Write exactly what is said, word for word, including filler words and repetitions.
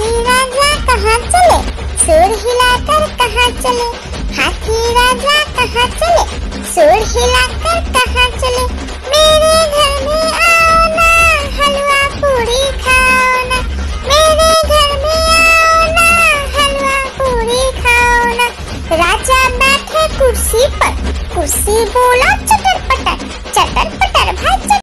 हाथी राजा कहाँ चले, सूंड हिलाकर कहाँ चले। हाथी राजा कहाँ चले, सूंड हिलाकर कहाँ चले। मेरे घर में आओ ना, हलवा पूरी खाओ ना। मेरे घर में आओ ना, हलवा पूरी खाओ ना। राजा बैठे कुर्सी पर, कुर्सी बोला चटर पटर, चटर पटर भाई चटर।